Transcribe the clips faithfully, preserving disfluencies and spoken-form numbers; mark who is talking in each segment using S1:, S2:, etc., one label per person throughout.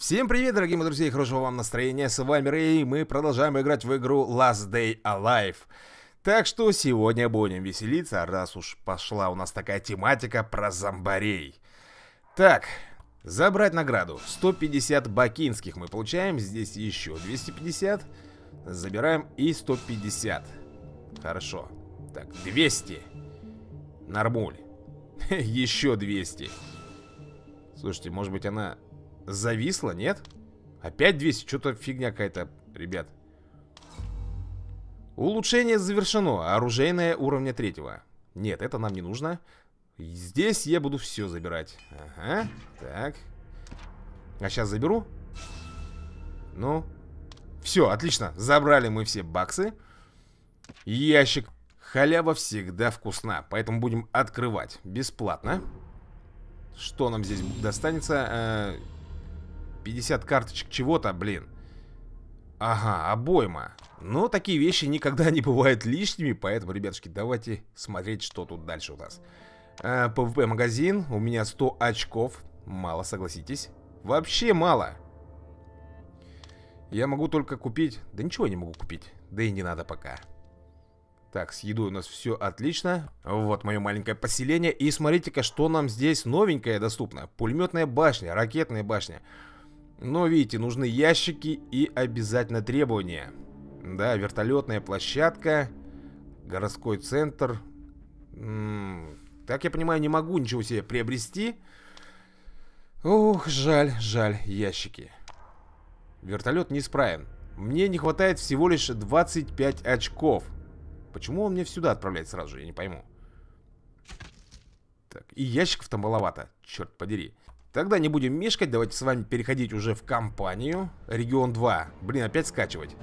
S1: Всем привет, дорогие мои друзья, и хорошего вам настроения. С вами Рэй, и мы продолжаем играть в игру Last Day Alive. Так что сегодня будем веселиться, раз уж пошла у нас такая тематика про зомбарей. Так, забрать награду. сто пятьдесят бакинских мы получаем, здесь еще двести пятьдесят. Забираем и сто пятьдесят. Хорошо. Так, двести. Нормуль. Еще двести. Слушайте, может быть она... зависла, нет? Опять двести, что-то фигня какая-то, ребят. Улучшение завершено. Оружейное уровня третьего. Нет, это нам не нужно. Здесь я буду все забирать. Ага, так. А сейчас заберу. Ну. Все, отлично. Забрали мы все баксы. Ящик. Халява всегда вкусна. Поэтому будем открывать бесплатно. Что нам здесь достанется? пятьдесят карточек чего-то, блин. Ага, обойма. Но такие вещи никогда не бывают лишними. Поэтому, ребятушки, давайте смотреть, что тут дальше у нас. а, ПВП-магазин. У меня сто очков. Мало, согласитесь. Вообще мало. Я могу только купить... Да ничего я не могу купить. Да и не надо пока. Так, с едой у нас все отлично. Вот мое маленькое поселение. И смотрите-ка, что нам здесь новенькое доступно. Пулеметная башня, ракетная башня. Но, видите, нужны ящики и обязательно требования. Да, вертолетная площадка. Городской центр. М-м, так я понимаю, не могу ничего себе приобрести. Ух, жаль, жаль, ящики. Вертолет неисправен. Мне не хватает всего лишь двадцать пять очков. Почему он мне сюда отправляет сразу же, я не пойму. Так, и ящиков-то маловато, черт подери. Тогда не будем мешкать, давайте с вами переходить уже в кампанию. Регион два. Блин, опять скачивать.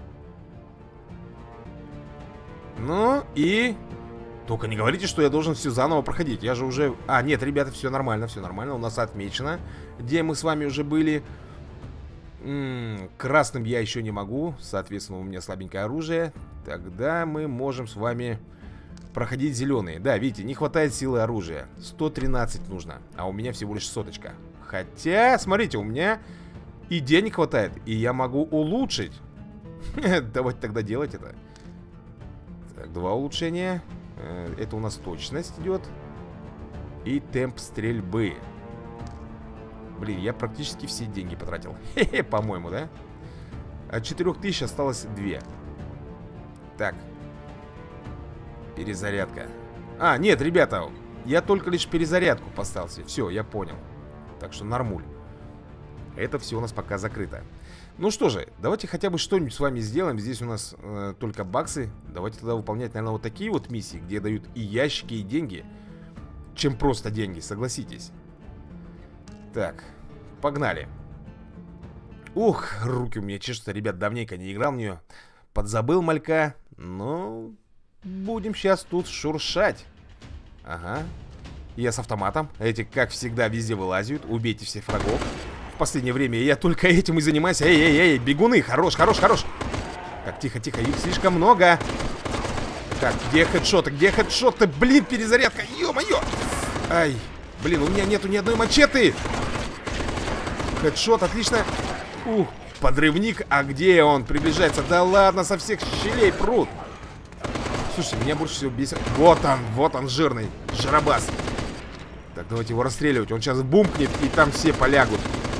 S1: Ну и... Только не говорите, что я должен все заново проходить. Я же уже... А, нет, ребята, все нормально, все нормально. У нас отмечено, где мы с вами уже были. М-м, красным я еще не могу. Соответственно, у меня слабенькое оружие. Тогда мы можем с вами проходить зеленые. Да, видите, не хватает силы оружия. сто тринадцать нужно, а у меня всего лишь соточка. Хотя, смотрите, у меня и денег хватает, и я могу улучшить. Давайте тогда делать это. Так, два улучшения. Это у нас точность идет. И темп стрельбы. Блин, я практически все деньги потратил. Хе-хе, по-моему, да? От четырёх тысяч осталось две. Так. Перезарядка. А, нет, ребята, я только лишь перезарядку поставил себе. Все, я понял. Так что нормуль. Это все у нас пока закрыто. Ну что же, давайте хотя бы что-нибудь с вами сделаем. Здесь у нас э, только баксы. Давайте тогда выполнять, наверное, вот такие вот миссии, где дают и ящики, и деньги, чем просто деньги, согласитесь. Так, погнали. Ух, руки у меня чешутся, ребят, давненько не играл в нее. Подзабыл малька. Ну, будем сейчас тут шуршать. Ага. Я с автоматом. Эти, как всегда, везде вылазят. Убейте всех врагов. В последнее время я только этим и занимаюсь. Эй, эй, эй, бегуны, хорош, хорош, хорош. Так, тихо, тихо, их слишком много. Так, где хедшоты, где хедшоты? Блин, перезарядка, ё-моё. Ай, блин, у меня нету ни одной мачете. Хедшот, отлично. Ух, подрывник, а где он? Приближается, да ладно, со всех щелей прут. Слушайте, меня больше всего бесит. Вот он, вот он, жирный жиробас. Так, давайте его расстреливать. Он сейчас бумкнет, и там все полягут.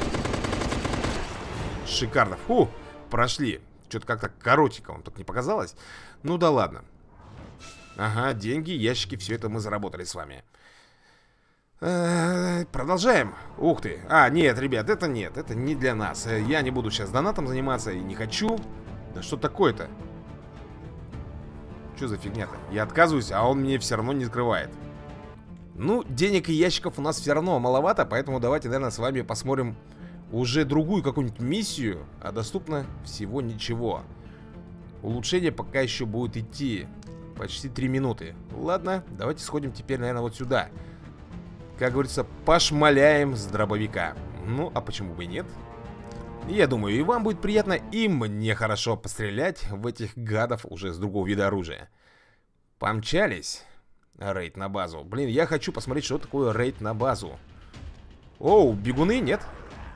S1: Шикарно. Фу, прошли. Что-то как-то коротенько вам тут не показалось. Ну да ладно. Ага, деньги, ящики, все это мы заработали с вами. Э-э, продолжаем. Ух ты. А, нет, ребят, это нет. Это не для нас. Я не буду сейчас донатом заниматься и не хочу. Да что такое-то? Что за фигня-то? Я отказываюсь, а он мне все равно не открывает. Ну, денег и ящиков у нас все равно маловато, поэтому давайте, наверное, с вами посмотрим уже другую какую-нибудь миссию. А доступно всего ничего. Улучшение пока еще будет идти почти три минуты. Ладно, давайте сходим теперь, наверное, вот сюда. Как говорится, пошмаляем с дробовика. Ну, а почему бы и нет? Я думаю, и вам будет приятно, и мне хорошо пострелять в этих гадов уже с другого вида оружия. Помчались. Рейд на базу. Блин, я хочу посмотреть, что такое рейд на базу. Оу, бегуны, нет?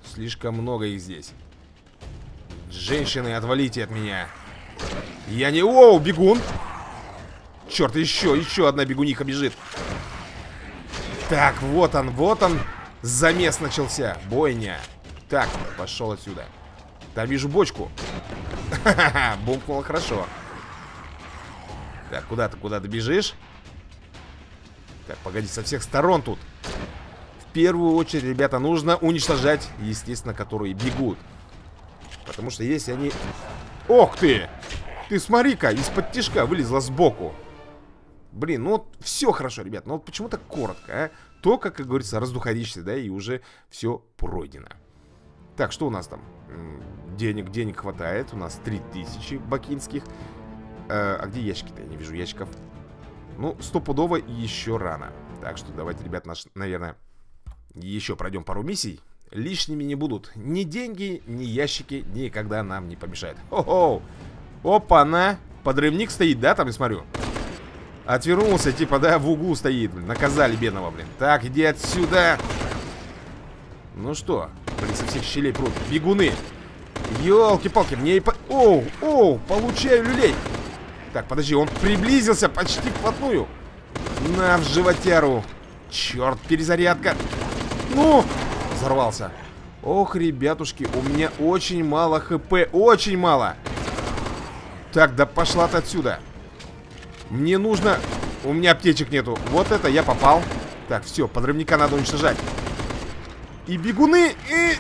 S1: Слишком много их здесь. Женщины, отвалите от меня. Я не... Оу, бегун. Черт, еще, еще одна бегуниха бежит. Так, вот он, вот он. Замес начался. Бойня. Так, пошел отсюда. Там вижу бочку. Ха-ха-ха, бумкнуло хорошо. Так, куда ты, куда ты бежишь? Так, погоди, со всех сторон тут. В первую очередь, ребята, нужно уничтожать, естественно, которые бегут. Потому что если они... Ох ты! Ты смотри-ка, из-под тишка вылезла сбоку. Блин, ну вот все хорошо, ребят. Но вот почему так коротко, а? Только, как говорится, раздуходишься, да, и уже все пройдено. Так, что у нас там? Денег, денег хватает. У нас три тысячи бакинских. А, а где ящики-то? Я не вижу ящиков. Ну, стопудово еще рано. Так что давайте, ребят, наш, наверное, еще пройдем пару миссий. Лишними не будут ни деньги, ни ящики. Никогда нам не помешает. Хо-хо! Опа-на! Подрывник стоит, да, там, я смотрю? Отвернулся, типа, да, в углу стоит, блин. Наказали бедного, блин. Так, иди отсюда. Ну что, блин, со всех щелей прут. Бегуны. Ёлки-палки, мне и по... Оу, оу, получаю люлей. Так, подожди, он приблизился почти вплотную. На, в животяру. Черт, перезарядка. Ну, взорвался. Ох, ребятушки, у меня очень мало хп. Очень мало. Так, да пошла ты отсюда. Мне нужно... У меня аптечек нету. Вот это я попал. Так, все, подрывника надо уничтожать. И бегуны, и...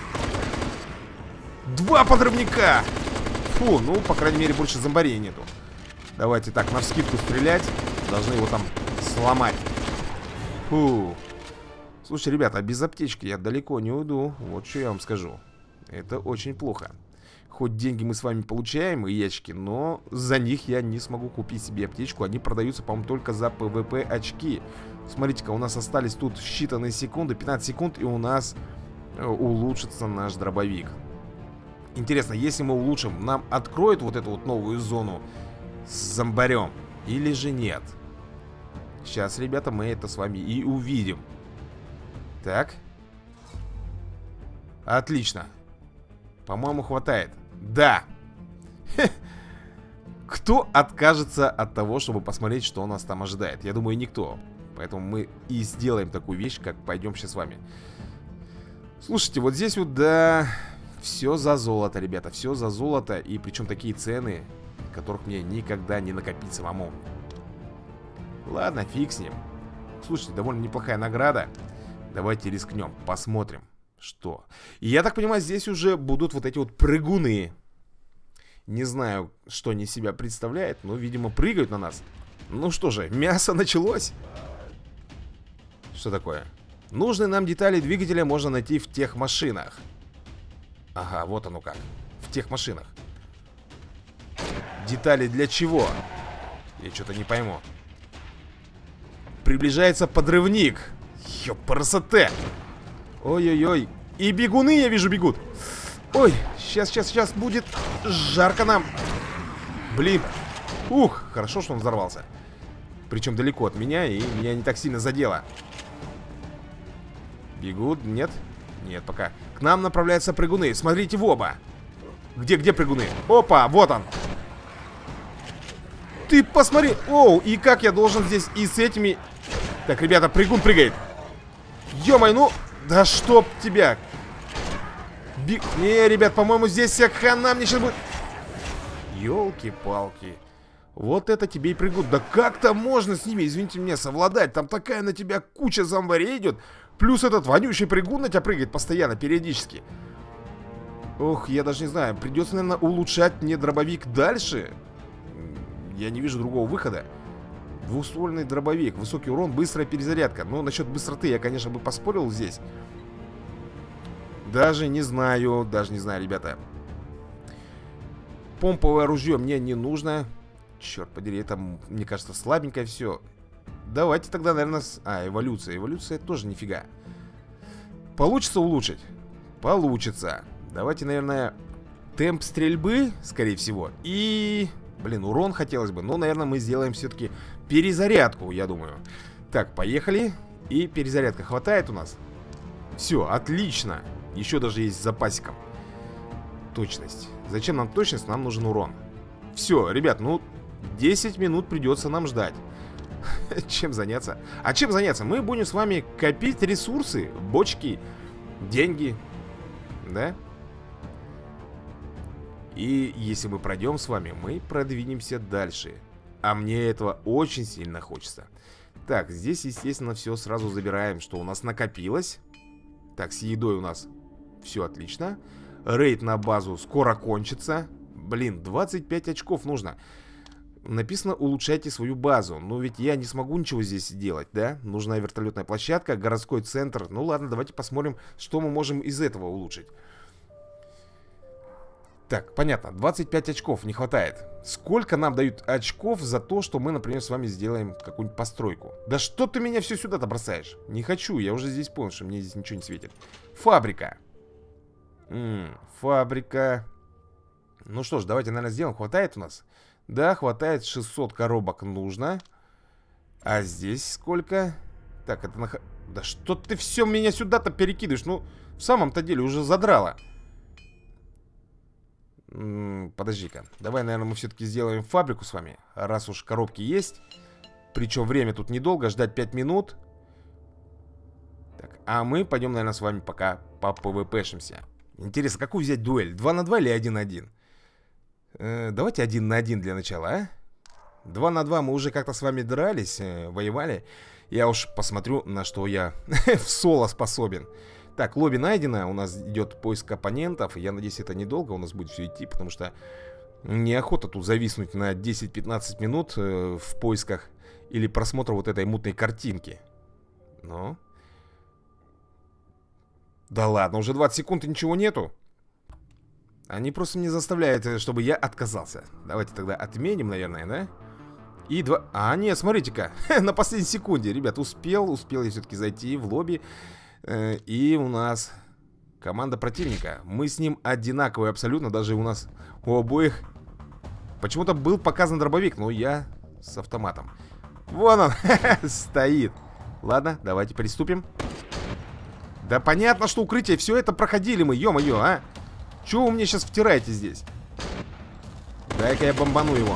S1: Два подрывника. Фу, ну, по крайней мере, больше зомбарей нету. Давайте так, навскидку стрелять. Должны его там сломать. Фу. Слушай, ребята, а без аптечки я далеко не уйду. Вот что я вам скажу. Это очень плохо. Хоть деньги мы с вами получаем, и ящики, но за них я не смогу купить себе аптечку. Они продаются, по-моему, только за пэ вэ пэ очки. Смотрите-ка, у нас остались тут считанные секунды, пятнадцать секунд, и у нас улучшится наш дробовик. Интересно, если мы улучшим, нам откроют вот эту вот новую зону с зомбарем или же нет? Сейчас, ребята, мы это с вами и увидим. Так. Отлично. По-моему, хватает. Да. Хе. Кто откажется от того, чтобы посмотреть, что у нас там ожидает? Я думаю, никто. Поэтому мы и сделаем такую вещь, как пойдем сейчас с вами. Слушайте, вот здесь вот, да, все за золото, ребята. Все за золото. И причем такие цены, которых мне никогда не накопить самому. Ладно, фиг с ним. Слушайте, довольно неплохая награда. Давайте рискнем, посмотрим. Что? И я так понимаю, здесь уже будут вот эти вот прыгуны. Не знаю, что они себя представляют, но, видимо, прыгают на нас. Ну что же, мясо началось. Что такое? Нужные нам детали двигателя можно найти в тех машинах. Ага, вот оно как. В тех машинах. Детали для чего? Я что-то не пойму. Приближается подрывник. Ёпарасоте. Ой-ой-ой. И бегуны, я вижу, бегут. Ой, сейчас, сейчас, сейчас будет жарко нам. Блин. Ух, хорошо, что он взорвался. Причем далеко от меня, и меня не так сильно задело. Бегут, нет? Нет, пока. К нам направляются прыгуны. Смотрите в оба. Где, где прыгуны? Опа, вот он. Ты посмотри. Оу, и как я должен здесь и с этими... Так, ребята, прыгун прыгает. Ё-моё, ну... Да чтоб тебя. Би... Не, ребят, по-моему, здесь вся хана мне сейчас будет. Ёлки-палки. Вот это тебе и прыгут. Да как-то можно с ними, извините меня, совладать? Там такая на тебя куча зомбарей идет. Плюс этот вонючий прыгун на тебя прыгает постоянно, периодически. Ох, я даже не знаю. Придется, наверное, улучшать мне дробовик дальше. Я не вижу другого выхода. Двухствольный дробовик, высокий урон, быстрая перезарядка. Но насчет быстроты я, конечно, бы поспорил здесь. Даже не знаю, даже не знаю, ребята. Помповое ружье мне не нужно. Черт подери, это, мне кажется, слабенькое все. Давайте тогда, наверное, с... А, эволюция, эволюция тоже нифига. Получится улучшить? Получится. Давайте, наверное, темп стрельбы, скорее всего. И... Блин, урон хотелось бы, но, наверное, мы сделаем все-таки перезарядку, я думаю. Так, поехали. И перезарядка хватает у нас? Все, отлично. Еще даже есть с запасиком. Точность. Зачем нам точность? Нам нужен урон. Все, ребят, ну десять минут придется нам ждать. Чем заняться? А чем заняться? Мы будем с вами копить ресурсы, бочки, деньги. Да? И если мы пройдем с вами, мы продвинемся дальше. А мне этого очень сильно хочется. Так, здесь, естественно, все сразу забираем, что у нас накопилось. Так, с едой у нас все отлично. Рейд на базу скоро кончится. Блин, двадцать пять очков нужно. Написано, улучшайте свою базу. Но ведь я не смогу ничего здесь делать, да? Нужна вертолетная площадка, городской центр. Ну ладно, давайте посмотрим, что мы можем из этого улучшить. Так, понятно, двадцать пять очков не хватает. Сколько нам дают очков за то, что мы, например, с вами сделаем какую-нибудь постройку? Да что ты меня все сюда-то бросаешь? Не хочу, я уже здесь понял, что мне здесь ничего не светит. Фабрика. М -м, фабрика. Ну что ж, давайте, наверное, сделаем. Хватает у нас? Да, хватает, шестьсот коробок нужно. А здесь сколько? Так, это на... Да что ты все меня сюда-то перекидываешь? Ну, в самом-то деле уже задрало. Подожди-ка, давай, наверное, мы все-таки сделаем фабрику с вами. Раз уж коробки есть. Причем время тут недолго, ждать пять минут. Так, а мы пойдем, наверное, с вами пока по пвпшимся. Интересно, какую взять дуэль? два на два или один на один? э, Давайте один на один для начала, а? два на два мы уже как-то с вами дрались, э, воевали. Я уж посмотрю, на что я в соло способен. Так, лобби найдено, у нас идет поиск оппонентов. Я надеюсь, это недолго у нас будет все идти, потому что неохота тут зависнуть на десять-пятнадцать минут э, в поисках или просмотра вот этой мутной картинки. Ну. Да ладно, уже двадцать секунд и ничего нету. Они просто не заставляют, чтобы я отказался. Давайте тогда отменим, наверное, да? И два... А, нет, смотрите-ка, на последней секунде, ребят, успел, успел я все-таки зайти в лобби. И у нас команда противника. Мы с ним одинаковые абсолютно. Даже у нас у обоих почему-то был показан дробовик, но я с автоматом. Вон он, стоит. Ладно, давайте приступим. Да понятно, что укрытие. Все это проходили мы, ё-моё, а. Чего вы мне сейчас втираете здесь? Дай-ка я бомбану его.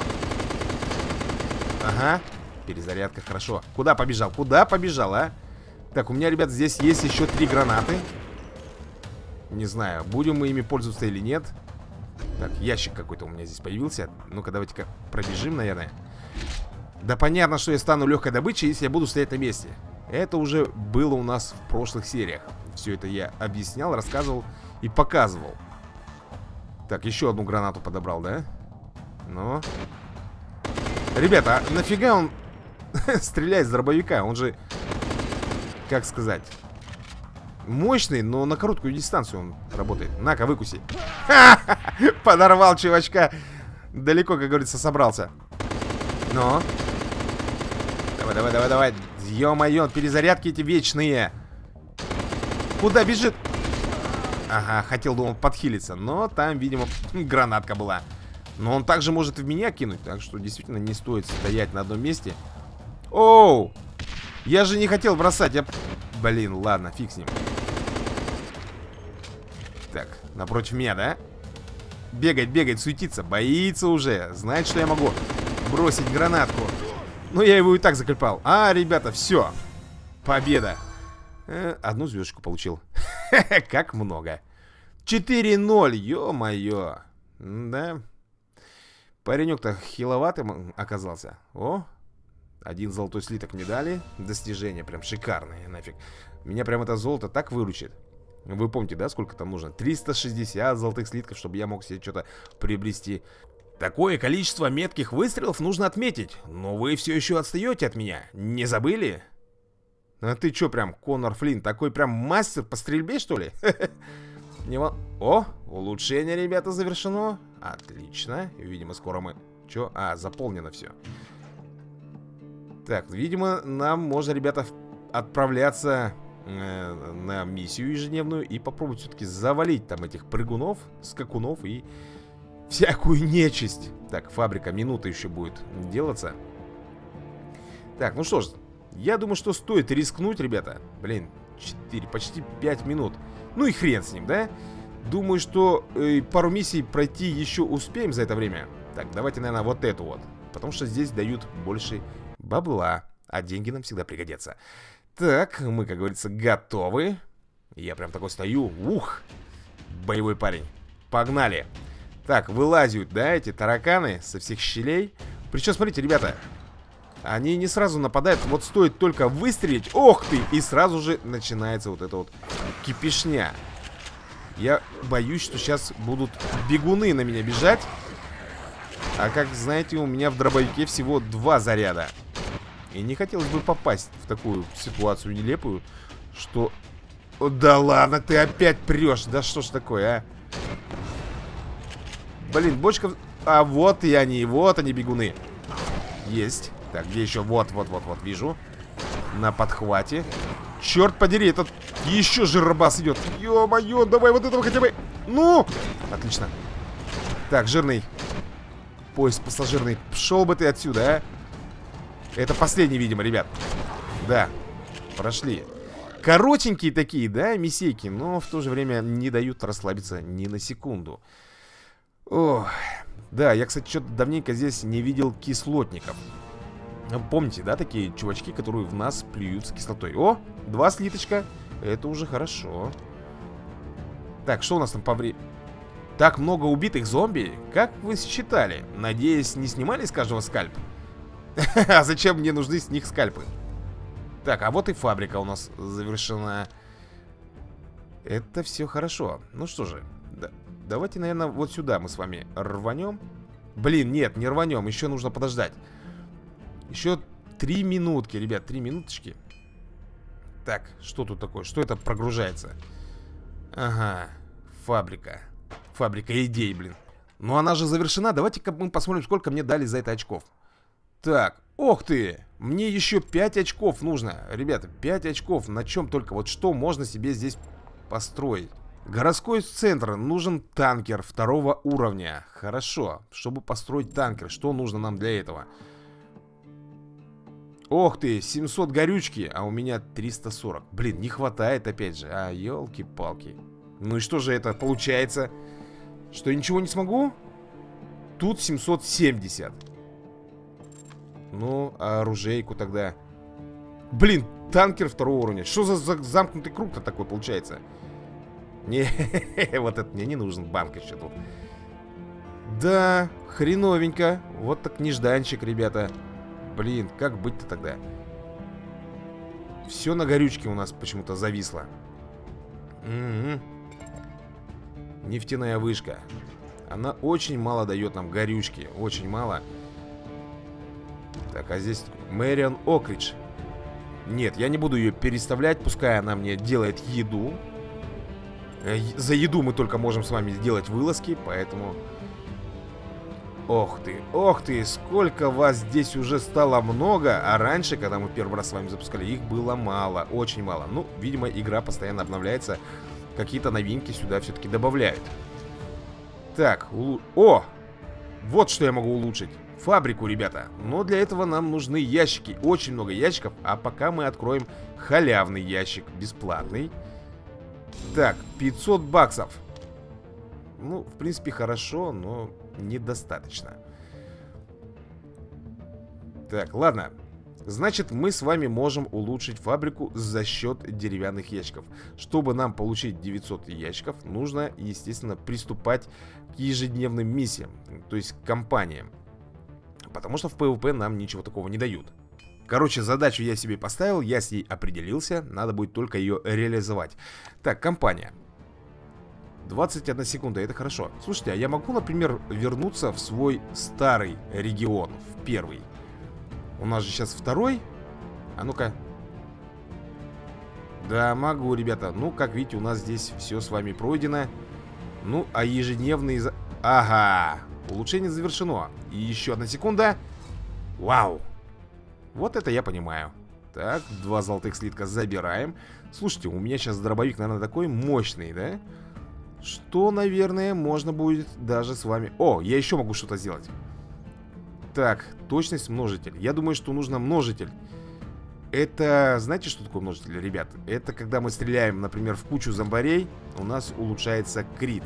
S1: Ага, перезарядка, хорошо. Куда побежал, куда побежал, а? Так, у меня, ребят, здесь есть еще три гранаты. Не знаю, будем мы ими пользоваться или нет. Так, ящик какой-то у меня здесь появился. Ну-ка, давайте-ка пробежим, наверное. Да понятно, что я стану легкой добычей, если я буду стоять на месте. Это уже было у нас в прошлых сериях. Все это я объяснял, рассказывал и показывал. Так, еще одну гранату подобрал, да? Ну. Ребята, а нафига он стреляет с дробовика? Он же... Как сказать, мощный, но на короткую дистанцию он работает. На-ка, выкуси. Подорвал чувачка. Далеко, как говорится, собрался. Ну. Давай, давай, давай, давай. Ё-моё, перезарядки эти вечные. Куда бежит? Ага, хотел, думал, подхилиться. Но там, видимо, гранатка была. Но он также может в меня кинуть. Так что действительно не стоит стоять на одном месте. Оу! Я же не хотел бросать, я... Блин, ладно, фиг с ним. Так, напротив меня, да? Бегать, бегать, суетиться, боится уже. Знает, что я могу бросить гранатку. Ну, я его и так заклепал. А, ребята, все. Победа. э, Одну звездочку получил. Как много. четыре ноль, ё-моё. Да. Паренек-то хиловатым оказался. О, один золотой слиток мне дали. Достижение прям шикарное, нафиг. Меня прям это золото так выручит. Вы помните, да, сколько там нужно? триста шестьдесят золотых слитков, чтобы я мог себе что-то приобрести. Такое количество метких выстрелов нужно отметить. Но вы все еще отстаете от меня. Не забыли? А ты что прям, Конор Флинн, такой прям мастер по стрельбе, что ли? О, улучшение, ребята, завершено. Отлично. Видимо, скоро мы... Че? А, заполнено все. Так, видимо, нам можно, ребята, отправляться э, на миссию ежедневную и попробовать все-таки завалить там этих прыгунов, скакунов и всякую нечисть. Так, фабрика, минута еще будет делаться. Так, ну что ж, я думаю, что стоит рискнуть, ребята. Блин, четыре, почти пять минут. Ну и хрен с ним, да? Думаю, что э, пару миссий пройти еще успеем за это время. Так, давайте, наверное, вот эту вот. Потому что здесь дают больше бабла. А деньги нам всегда пригодятся. Так, мы, как говорится, готовы. Я прям такой стою. Ух! Боевой парень. Погнали. Так, вылазят, да, эти тараканы со всех щелей. Причем, смотрите, ребята, они не сразу нападают. Вот стоит только выстрелить. Ох ты! И сразу же начинается вот эта вот кипишня. Я боюсь, что сейчас будут бегуны на меня бежать. А как знаете, у меня в дробовике всего два заряда. И не хотелось бы попасть в такую ситуацию нелепую, что... О, да ладно, ты опять прешь. Да что ж такое, а? Блин, бочка... А вот и они, вот они, бегуны. Есть. Так, где еще? Вот, вот, вот, вот, вижу. На подхвате. Черт подери, этот еще жиробас идет. Ё-моё, давай вот этого хотя бы. Ну! Отлично. Так, жирный. Поезд пассажирный. Пшел бы ты отсюда, а? Это последний, видимо, ребят. Да, прошли. Коротенькие такие, да, миссейки, но в то же время не дают расслабиться ни на секунду. Ох. Да, я, кстати, что-то давненько здесь не видел кислотников. Помните, да, такие чувачки, которые в нас плюются кислотой. О, два слиточка. Это уже хорошо. Так, что у нас там по времени? Так много убитых зомби? Как вы считали? Надеюсь, не снимали с каждого скальп? А зачем мне нужны с них скальпы? Так, а вот и фабрика у нас завершена. Это все хорошо. Ну что же, да, давайте, наверное, вот сюда мы с вами рванем. Блин, нет, не рванем, еще нужно подождать. Еще три минутки, ребят, три минуточки. Так, что тут такое? Что это прогружается? Ага, фабрика. Фабрика идей, блин. Ну она же завершена. Давайте-ка мы посмотрим, сколько мне дали за это очков. Так, ох ты! Мне еще пять очков нужно. Ребята, пять очков. На чем только? Вот что можно себе здесь построить? Городской центр. Нужен танкер второго уровня. Хорошо. Чтобы построить танкер, что нужно нам для этого? Ох ты, семьсот горючки, а у меня триста сорок. Блин, не хватает опять же. А, елки-палки. Ну и что же это получается? Что я ничего не смогу? Тут семьсот семьдесят. Ну, а оружейку тогда? Блин, танкер второго уровня. Что за, за замкнутый круг-то такой получается? Не, вот это мне не нужен банк еще тут. Да, хреновенько. Вот так нежданчик, ребята. Блин, как быть-то тогда? Все на горючке у нас почему-то зависло. Угу. Нефтяная вышка. Она очень мало дает нам горючки. Очень мало. Так, а здесь Мэриан Окридж. Нет, я не буду ее переставлять. Пускай она мне делает еду. За еду мы только можем с вами сделать вылазки. Поэтому... Ох ты, ох ты, сколько вас здесь уже стало много. А раньше, когда мы первый раз с вами запускали, их было мало, очень мало. Ну, видимо, игра постоянно обновляется. Какие-то новинки сюда все-таки добавляют. Так, улу... О! Вот что я могу улучшить. Фабрику, ребята. Но для этого нам нужны ящики. Очень много ящиков. А пока мы откроем халявный ящик. Бесплатный. Так, пятьсот баксов. Ну, в принципе, хорошо, но недостаточно. Так, ладно. Значит, мы с вами можем улучшить фабрику за счет деревянных ящиков. Чтобы нам получить девятьсот ящиков, нужно, естественно, приступать к ежедневным миссиям. То есть к кампаниям. Потому что в PvP нам ничего такого не дают. Короче, задачу я себе поставил, я с ней определился. Надо будет только ее реализовать. Так, кампания. двадцать одна секунда, это хорошо. Слушайте, а я могу, например, вернуться в свой старый регион, в первый? У нас же сейчас второй. А ну-ка. Да, могу, ребята. Ну, как видите, у нас здесь все с вами пройдено. Ну, а ежедневные... За... Ага, улучшение завершено. И еще одна секунда. Вау. Вот это я понимаю. Так, два золотых слитка забираем. Слушайте, у меня сейчас дробовик, наверное, такой мощный, да? Что, наверное, можно будет даже с вами... О, я еще могу что-то сделать. Так, точность множитель. Я думаю, что нужно множитель. Это, знаете, что такое множитель, ребят? Это когда мы стреляем, например, в кучу зомбарей, у нас улучшается крит.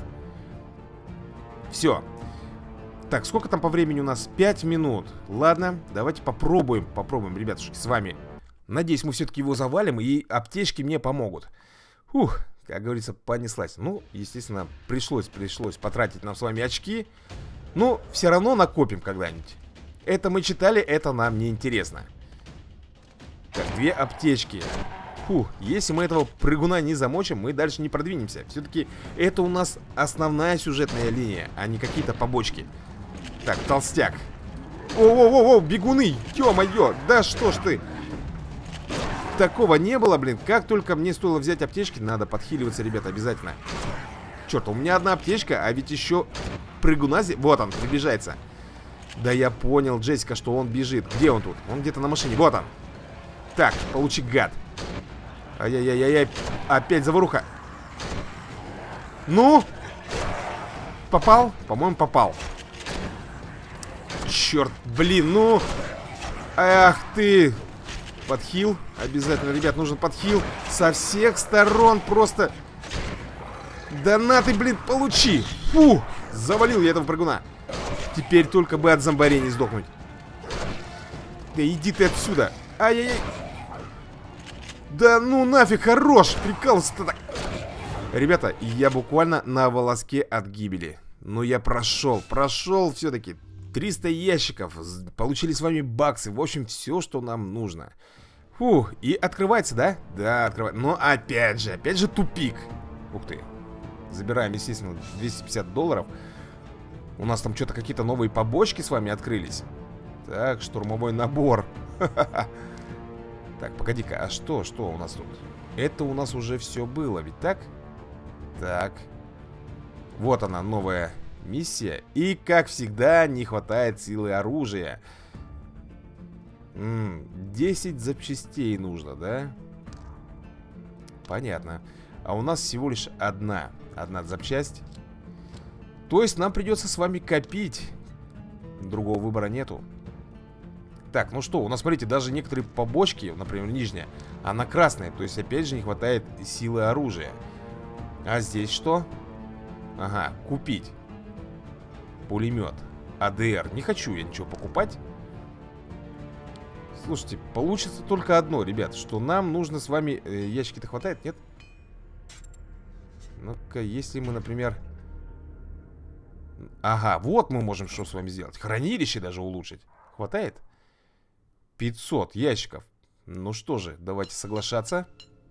S1: Все. Так, сколько там по времени у нас? пять минут. Ладно, давайте попробуем, попробуем, ребятушки, с вами. Надеюсь, мы все-таки его завалим, и аптечки мне помогут. Фух, как говорится, понеслась. Ну, естественно, пришлось, пришлось потратить нам с вами очки. Но все равно накопим когда-нибудь. Это мы читали, это нам не интересно. Так, две аптечки. Фух, если мы этого прыгуна не замочим, мы дальше не продвинемся. Все-таки это у нас основная сюжетная линия, а не какие-то побочки. Так, толстяк. О-о-о-о, бегуны, ё-моё, да что ж ты. Такого не было, блин. Как только мне стоило взять аптечки, надо подхиливаться, ребята, обязательно. Черт, у меня одна аптечка, а ведь еще прыгуна здесь. Вот он, приближается. Да я понял, Джессика, что он бежит. Где он тут? Он где-то на машине, вот он. Так, получи, гад. Ай-яй-яй-яй, опять заваруха. Ну? Попал? По-моему, попал. Черт, блин, ну. Ах ты. Подхил. Обязательно, ребят, нужен подхил. Со всех сторон просто. Донаты, блин, получи. Фу, завалил я этого прыгуна. Теперь только бы от зомбарей не сдохнуть. Да иди ты отсюда. Ай-яй-яй. Да ну нафиг, хорош. Прикалывался-то так. Ребята, я буквально на волоске от гибели. Но я прошел, прошел все-таки. триста ящиков. Получили с вами баксы. В общем, все, что нам нужно. Фух, и открывается, да? Да, открывается. Но опять же, опять же тупик. Ух ты. Забираем, естественно, двести пятьдесят долларов. У нас там что-то какие-то новые побочки с вами открылись. Так, штурмовой набор. Так, погоди-ка, а что, что у нас тут? Это у нас уже все было, ведь так? Так. Вот она, новая миссия. И, как всегда, не хватает силы оружия. М-м, десять запчастей нужно, да? Понятно. А у нас всего лишь одна. Одна запчасть. То есть нам придется с вами копить. Другого выбора нету. Так, ну что, у нас, смотрите, даже некоторые побочки, например, нижняя, она красная. То есть, опять же, не хватает силы оружия. А здесь что? Ага, купить. Пулемет. АДР. Не хочу я ничего покупать. Слушайте, получится только одно, ребят. Что нам нужно с вами... Э, ящики-то хватает, нет? Ну-ка, если мы, например... Ага, вот мы можем что с вами сделать. Хранилище даже улучшить. Хватает? пятьсот ящиков. Ну что же, давайте соглашаться.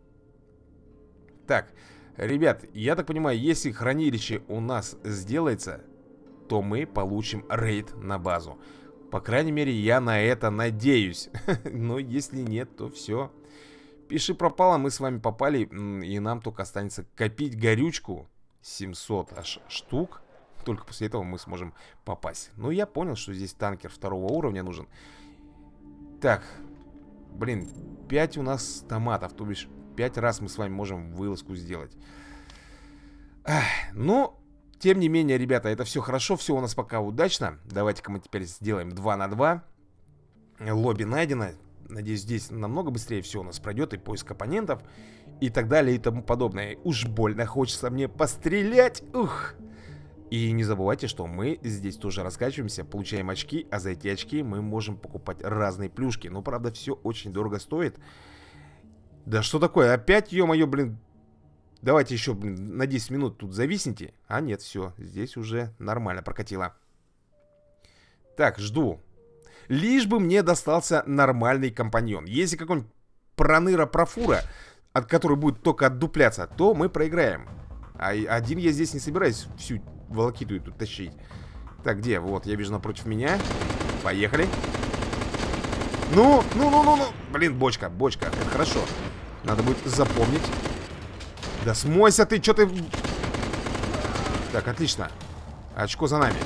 S1: Так, ребят, я так понимаю, если хранилище у нас сделается, то мы получим рейд на базу. По крайней мере, я на это надеюсь. Но если нет, то все. Пиши пропало, мы с вами попали. И нам только останется копить горючку. семьсот аж штук. Только после этого мы сможем попасть. Ну, я понял, что здесь танкер второго уровня нужен. Так, блин, пять у нас томатов. То бишь, пять раз мы с вами можем вылазку сделать. Ах, ну, тем не менее, ребята, это все хорошо. Все у нас пока удачно. Давайте-ка мы теперь сделаем два на два. Лобби найдено. Надеюсь, здесь намного быстрее все у нас пройдет. И поиск оппонентов, и так далее, и тому подобное. Уж больно хочется мне пострелять. Ух. И не забывайте, что мы здесь тоже раскачиваемся, получаем очки, а за эти очки мы можем покупать разные плюшки. Но, правда, все очень дорого стоит. Да что такое? Опять, ё-моё, блин. Давайте еще, блин, на десять минут тут зависните. А нет, все, здесь уже нормально прокатило. Так, жду. Лишь бы мне достался нормальный компаньон. Если какой-нибудь проныра-профура, от которой будет только отдупляться, то мы проиграем. А один я здесь не собираюсь всю волокиту тут тащить. Так, где? Вот, я вижу напротив меня. Поехали. Ну, ну, ну, ну, ну. Блин, бочка, бочка. Это хорошо. Надо будет запомнить. Да смойся ты, что ты... Так, отлично. Очко за нами.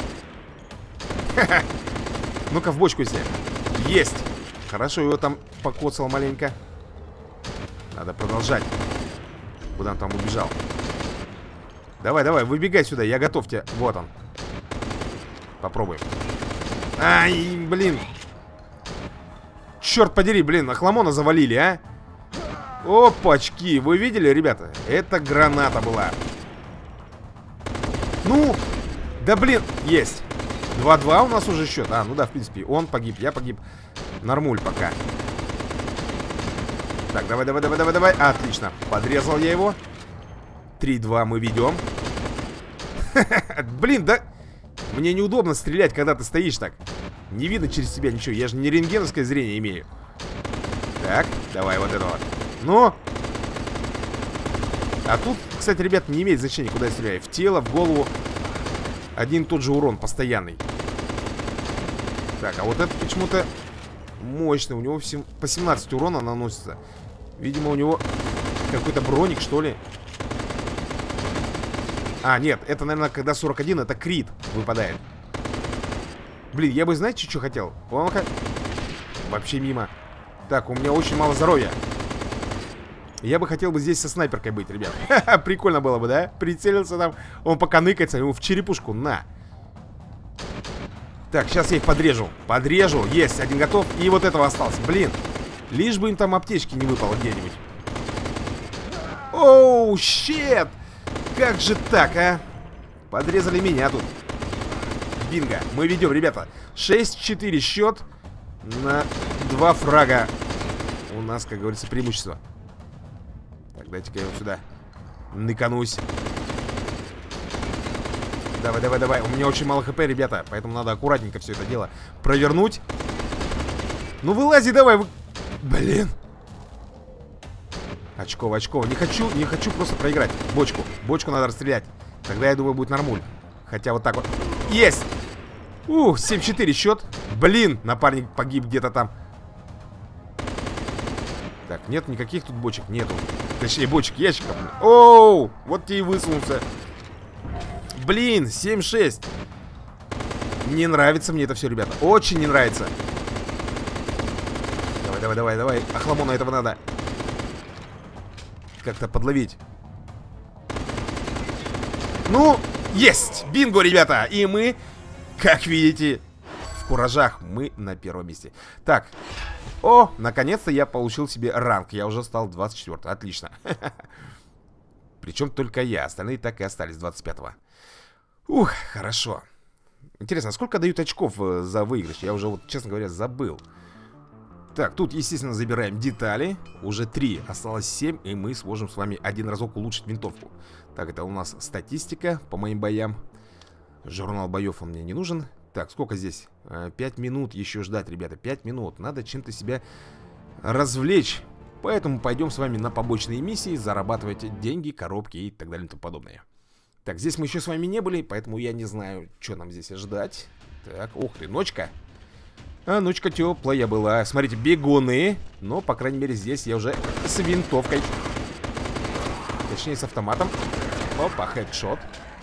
S1: Ну-ка в бочку если. Есть. Хорошо, его там покоцал маленько. Надо продолжать. Куда он там убежал? Давай, давай, выбегай сюда, я готов тебе. Вот он. Попробуем. Ай, блин. черт подери, блин, Охламона завалили, а? Опачки, вы видели, ребята? Это граната была. Ну, да блин, есть. два-два у нас уже счет. А, ну да, в принципе, он погиб, я погиб. Нормуль пока. Так, давай, давай, давай, давай, давай. Отлично, подрезал я его. три-два мы ведем. Блин, да... Мне неудобно стрелять, когда ты стоишь так. Не видно через тебя ничего. Я же не рентгеновское зрение имею. Так, давай вот это вот. Ну. А тут, кстати, ребят, не имеет значения, куда я стреляю. В тело, в голову. Один и тот же урон, постоянный. Так, а вот это почему-то мощный. У него всем по семнадцать урона наносится. Видимо, у него какой-то броник, что ли. А, нет, это, наверное, когда сорок один, это крит выпадает. Блин, я бы, знаете, что хотел? Он... Вообще мимо. Так, у меня очень мало здоровья. Я бы хотел бы здесь со снайперкой быть, ребят. Прикольно было бы, да? Прицелился там, он пока ныкается, ему в черепушку, на. Так, сейчас я их подрежу. Подрежу, есть, один готов. И вот этого остался, блин. Лишь бы им там аптечки не выпало где-нибудь. Оу, щет! Как же так, а? Подрезали меня тут. Бинго. Мы ведем, ребята. шесть-четыре счет на два фрага. У нас, как говорится, преимущество. Так, дайте-ка я его сюда ныканусь. Давай, давай, давай. У меня очень мало хп, ребята. Поэтому надо аккуратненько все это дело провернуть. Ну, вылази давай. Вы... Блин. Очково, очково. Не хочу, не хочу просто проиграть. Бочку. Бочку надо расстрелять. Тогда, я думаю, будет нормуль. Хотя вот так вот. Есть! Ух, семь-четыре счет. Блин, напарник погиб где-то там. Так, нет никаких тут бочек. Нету. Точнее, бочек, ящиков. Оу, вот тебе и высунулся. Блин, семь-шесть. Не нравится мне это все, ребята. Очень не нравится. Давай, давай, давай, давай. Охламона этого надо как-то подловить. Ну, есть! Бинго, ребята! И мы, как видите, в куражах мы на первом месте. Так. О, наконец-то я получил себе ранг. Я уже стал двадцать четвёртым. Отлично. Причем только я. Остальные так и остались двадцать пятого. Ух, хорошо. Интересно, сколько дают очков за выигрыш? Я уже, вот, честно говоря, забыл. Так, тут, естественно, забираем детали. Уже три, осталось семь. И мы сможем с вами один разок улучшить винтовку. Так, это у нас статистика по моим боям. Журнал боев он мне не нужен. Так, сколько здесь? пять минут еще ждать, ребята. пять минут. Надо чем-то себя развлечь. Поэтому пойдем с вами на побочные миссии. Зарабатывать деньги, коробки и так далее и тому подобное. Так, здесь мы еще с вами не были. Поэтому я не знаю, что нам здесь ждать. Так, ух ты, ночка. А, ночка теплая была. Смотрите, бегуны. Но, по крайней мере, здесь я уже с винтовкой. Точнее, с автоматом. Опа, хедшот.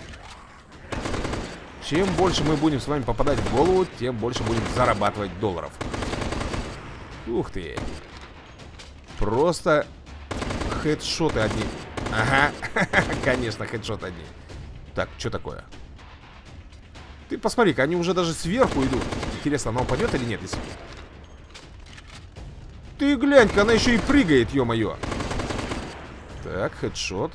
S1: Чем больше мы будем с вами попадать в голову, тем больше будем зарабатывать долларов. Ух ты. Просто хедшоты одни. Ага, конечно, хедшоты одни. Так, что такое? Ты посмотри-ка, они уже даже сверху идут. Интересно, она упадет или нет? Если... Ты глянь-ка, она еще и прыгает, ё-моё. Так, хедшот.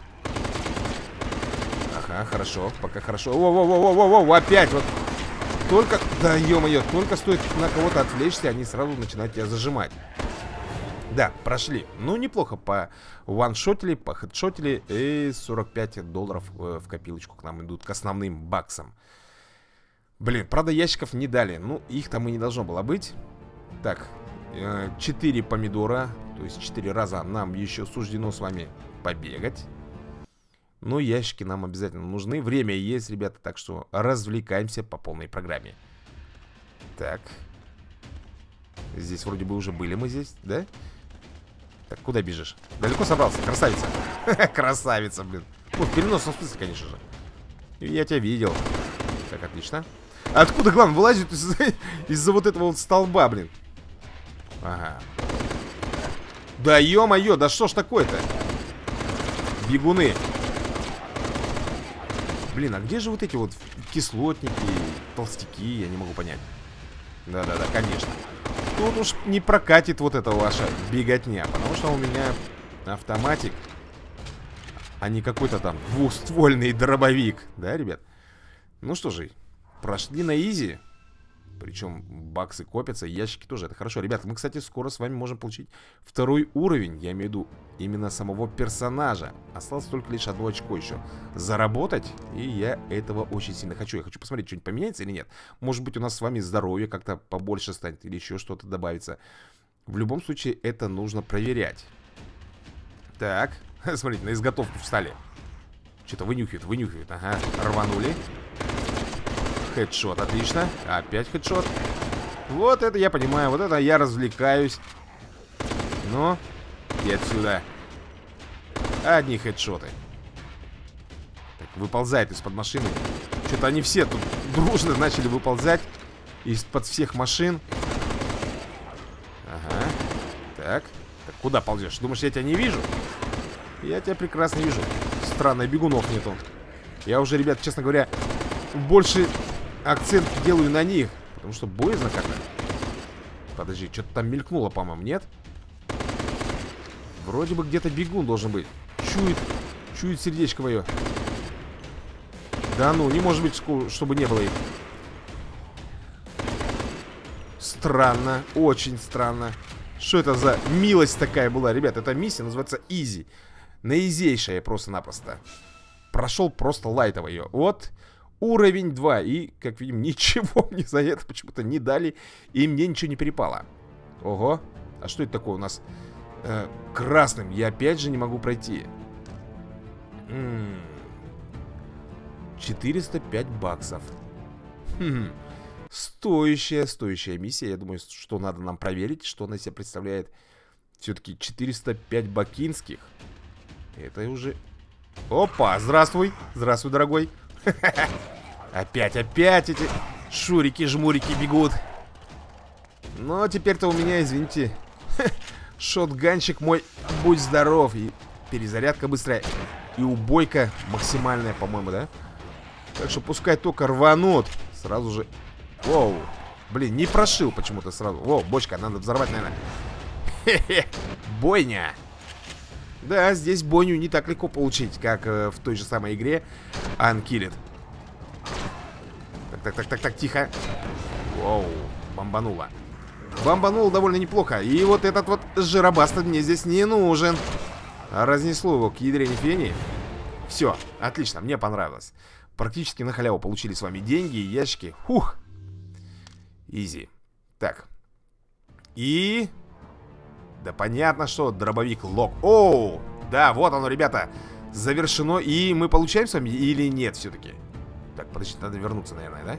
S1: Ага, хорошо, пока хорошо. Во-во-во-во-во-во, опять вот. Только, да ё-моё, только стоит на кого-то отвлечься, они сразу начинают тебя зажимать. Да, прошли. Ну, неплохо по ваншотили, по хедшотили. И сорок пять долларов в копилочку к нам идут, к основным баксам. Блин, правда, ящиков не дали. Ну, их там и не должно было быть. Так, четыре помидора. То есть четыре раза нам еще суждено с вами побегать. Но ящики нам обязательно нужны. Время есть, ребята, так что развлекаемся по полной программе. Так. Здесь вроде бы уже были мы здесь, да? Так, куда бежишь? Далеко собрался? Красавица. Красавица, блин. Ну, в переносном смысле, конечно же. Я тебя видел. Так, отлично. Откуда, главное, вылазит из-за из вот этого вот столба, блин? Ага. Да ё-моё, да что ж такое-то? Бегуны. Блин, а где же вот эти вот кислотники, толстяки? Я не могу понять. Да-да-да, конечно. Тут уж не прокатит вот эта ваша беготня, потому что у меня автоматик, а не какой-то там двухствольный дробовик. Да, ребят? Ну что же, прошли на изи. Причем баксы копятся, ящики тоже, это хорошо. Ребята, мы, кстати, скоро с вами можем получить второй уровень. Я имею в виду именно самого персонажа. Осталось только лишь одно очко еще заработать. И я этого очень сильно хочу. Я хочу посмотреть, что-нибудь поменяется или нет. Может быть, у нас с вами здоровье как-то побольше станет, или еще что-то добавится. В любом случае, это нужно проверять. Так, смотрите, на изготовку встали. Что-то вынюхивают, вынюхивают. Ага, рванули. Хедшот, отлично. Опять хедшот. Вот это я понимаю, вот это я развлекаюсь. Ну, иди отсюда. Одни хедшоты. Так, выползает из-под машины. Что-то они все тут дружно начали выползать из-под всех машин. Ага. Так. Так, куда ползешь? Думаешь, я тебя не вижу? Я тебя прекрасно вижу. Странно, бегунов нету. Я уже, ребят, честно говоря, больше акцент делаю на них, потому что боязно как-то. Подожди, что-то там мелькнуло, по-моему, нет? Вроде бы где-то бегун должен быть. Чует, чует сердечко мое. Да ну, не может быть, чтобы не было их. Странно, очень странно. Что это за милость такая была? Ребят, эта миссия называется Изи. Наизейшая просто-напросто. Прошел просто лайтово ее. Вот. Уровень два. И, как видим, ничего мне за это почему-то не дали. И мне ничего не перепало. Ого. А что это такое у нас? Э, красным. Я опять же не могу пройти. М-м. четыреста пять баксов. Хм. Стоящая, стоящая миссия. Я думаю, что надо нам проверить, что она себя представляет. Все-таки четыреста пять бакинских. Это уже... Опа, здравствуй. Здравствуй, дорогой. Опять, опять эти шурики-жмурики бегут. Но теперь-то у меня, извините, шотганчик мой, будь здоров. И перезарядка быстрая. И убойка максимальная, по-моему, да? Так что пускай только рванут. Сразу же... Воу. Блин, не прошил почему-то сразу. Воу, бочка, надо взорвать, наверное. Хе-хе. Бойня. Да, здесь бойню не так легко получить, как э, в той же самой игре Unkilled. Так, так, так, так, так, тихо. Воу, бомбануло. Бомбануло довольно неплохо. И вот этот вот жиробастер мне здесь не нужен. Разнесло его к ядрене фени. Все, отлично, мне понравилось. Практически на халяву получили с вами деньги и ящики. Фух. Изи. Так. И... Да понятно, что дробовик лог. Оу! Да, вот оно, ребята. Завершено. И мы получаем с вами или нет все-таки? Так, подождите, надо вернуться, наверное, да?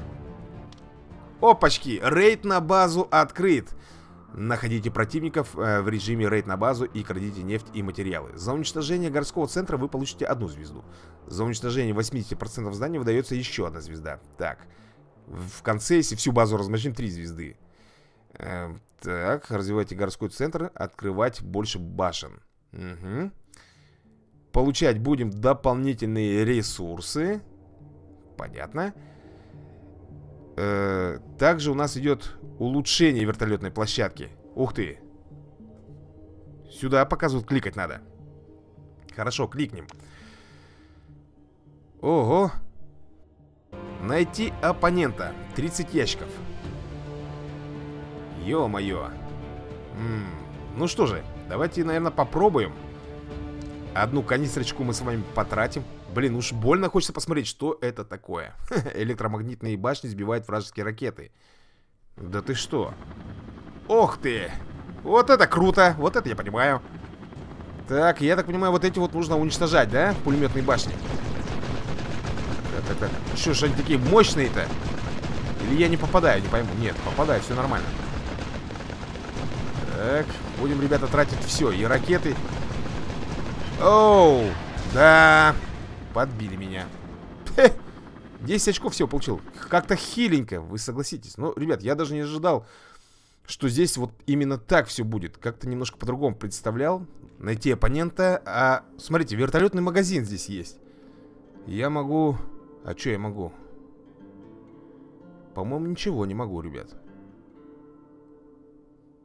S1: Опачки! Рейд на базу открыт. Находите противников э, в режиме рейд на базу и крадите нефть и материалы. За уничтожение городского центра вы получите одну звезду. За уничтожение восемьдесят процентов зданий выдается еще одна звезда. Так. В конце, если всю базу размочим, три звезды. Э, так, развивайте городской центр. Открывать больше башен. Угу. Получать будем дополнительные ресурсы. Понятно. Э, также у нас идет улучшение вертолетной площадки. Ух ты. Сюда показывают, кликать надо. Хорошо, кликнем. Ого. Найти оппонента. тридцать ящиков. Ё-моё. М-м. Ну что же, давайте, наверное, попробуем. Одну канистрочку мы с вами потратим. Блин, уж больно хочется посмотреть, что это такое. Электромагнитные башни сбивают вражеские ракеты. Да ты что? Ох ты! Вот это круто! Вот это я понимаю. Так, я так понимаю, вот эти вот нужно уничтожать, да? Пулеметные башни. Так, так, так. Что ж они такие мощные-то? Или я не попадаю, не пойму. Нет, попадаю, все нормально. Так, будем, ребята, тратить все. И ракеты. Оу, да. Подбили меня. десять очков всего получил. Как-то хиленько, вы согласитесь. Но, ребят, я даже не ожидал, что здесь вот именно так все будет. Как-то немножко по-другому представлял. Найти оппонента. А, смотрите, вертолетный магазин здесь есть. Я могу... А что я могу? По-моему, ничего не могу, ребят.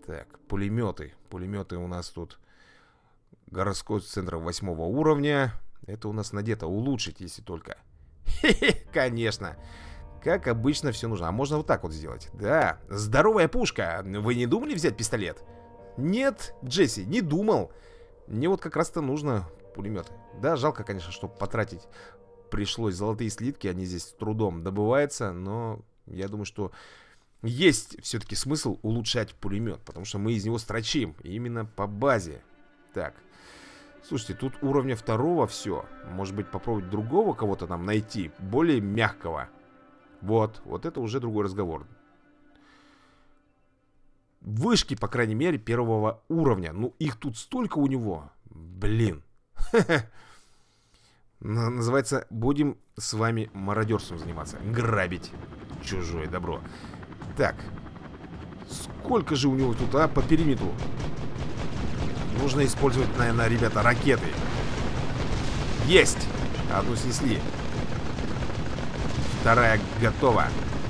S1: Так, пулеметы. Пулеметы у нас тут городской центр восьмого уровня. Это у нас надето улучшить, если только. Хе-хе, конечно. Как обычно все нужно. А можно вот так вот сделать. Да, здоровая пушка. Вы не думали взять пистолет? Нет, Джесси, не думал. Мне вот как раз-то нужно пулемет. Да, жалко, конечно, чтобы потратить пришлось золотые слитки. Они здесь с трудом добываются. Но я думаю, что есть все-таки смысл улучшать пулемет. Потому что мы из него строчим. Именно по базе. Так. Слушайте, тут уровня второго все. Может быть, попробовать другого кого-то нам найти. Более мягкого. Вот, вот это уже другой разговор. Вышки, по крайней мере, первого уровня. Ну, их тут столько у него. Блин. Называется, будем с вами мародерством заниматься. Грабить чужое добро. Так. Сколько же у него тут, а, по периметру? Нужно использовать, наверное, ребята, ракеты. Есть! Одну снесли. Вторая готова.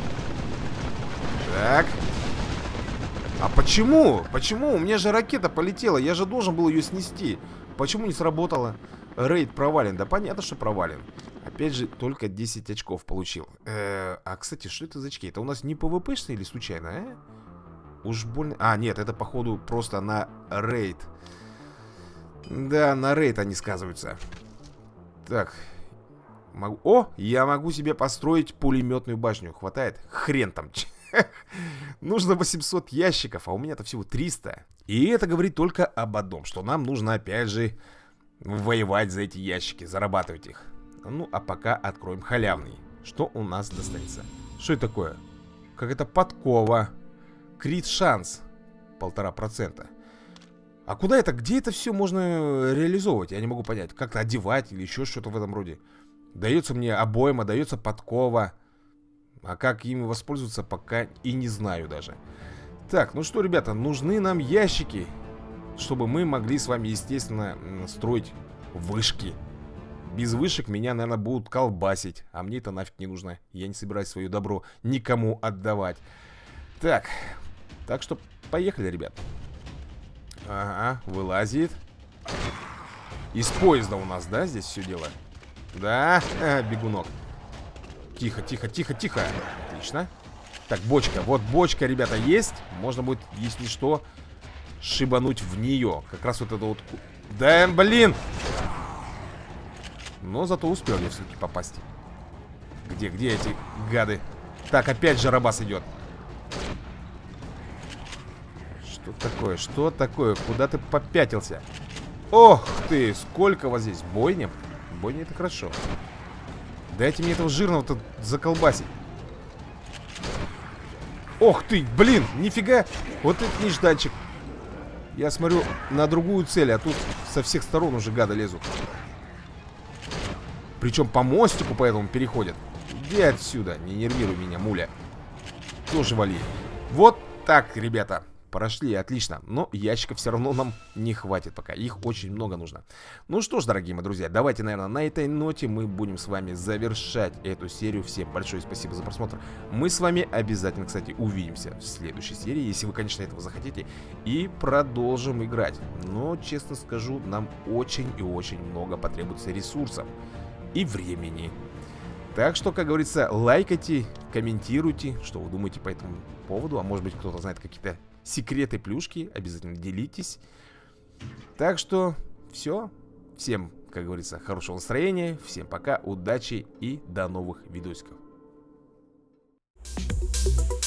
S1: Так. А почему? Почему? У меня же ракета полетела. Я же должен был ее снести. Почему не сработало? Рейд провален. Да понятно, что провален. Опять же, только десять очков получил. Э -э, а, кстати, что это за очки? Это у нас не пвпшные или случайно, а? Уж больно... А, нет, это, походу, просто на рейд. Да, на рейд они сказываются. Так. Могу... О, я могу себе построить пулеметную башню. Хватает? Хрен там. Нужно восемьсот ящиков, а у меня-то всего триста. И это говорит только об одном, что нам нужно опять же воевать за эти ящики, зарабатывать их. Ну, а пока откроем халявный. Что у нас достанется? Что это такое? Как это подкова. Крит шанс. Полтора процента. А куда это? Где это все можно реализовывать? Я не могу понять. Как-то одевать или еще что-то в этом роде. Дается мне обойма, дается подкова. А как ими воспользоваться, пока и не знаю даже. Так, ну что, ребята, нужны нам ящики, чтобы мы могли с вами, естественно, строить вышки. Без вышек меня, наверное, будут колбасить. А мне это нафиг не нужно. Я не собираюсь свое добро никому отдавать. Так, так что поехали, ребят. Ага, вылазит. Из поезда у нас, да, здесь все дело? Да, а, бегунок. Тихо, тихо, тихо, тихо. Отлично. Так, бочка, вот бочка, ребята, есть. Можно будет, если что, шибануть в нее. Как раз вот это вот. Да, блин. Но зато успел я все-таки попасть. Где, где эти гады? Так, опять Жарабас идет. Что такое, что такое? Куда ты попятился? Ох ты, сколько вас здесь. Бойня? Бойня, это хорошо. Дайте мне этого жирного-то заколбасить. Ох ты, блин, нифига. Вот это нежданчик. Я смотрю на другую цель, а тут со всех сторон уже гады лезут. Причем по мостику поэтому переходят. Иди отсюда, не нервируй меня, муля. Тоже вали. Вот так, ребята. Прошли, отлично. Но ящиков все равно нам не хватит пока. Их очень много нужно. Ну что ж, дорогие мои друзья, давайте, наверное, на этой ноте мы будем с вами завершать эту серию. Всем большое спасибо за просмотр. Мы с вами обязательно, кстати, увидимся в следующей серии, если вы, конечно, этого захотите. И продолжим играть. Но, честно скажу, нам очень и очень много потребуется ресурсов и времени. Так что, как говорится, лайкайте, комментируйте, что вы думаете по этому поводу. А может быть, кто-то знает какие-то секреты, плюшки, обязательно делитесь. Так что все. Всем, как говорится, хорошего настроения. Всем пока, удачи и до новых видосиков.